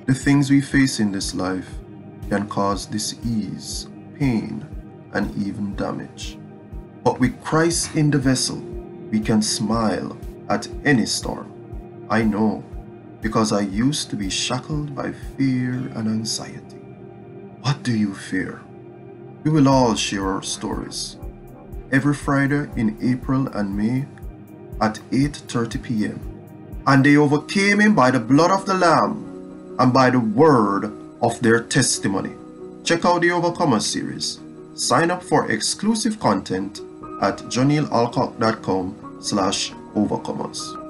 The things we face in this life can cause disease, pain, and even damage. But with Christ in the vessel, we can smile at any storm. I know, because I used to be shackled by fear and anxiety. What do you fear? We will all share our stories. Every Friday in April and May at 8:30 p.m. And they overcame him by the blood of the Lamb and by the word of their testimony. Check out the Overcomer series. Sign up for exclusive content at johnnealalcock.com/overcomers.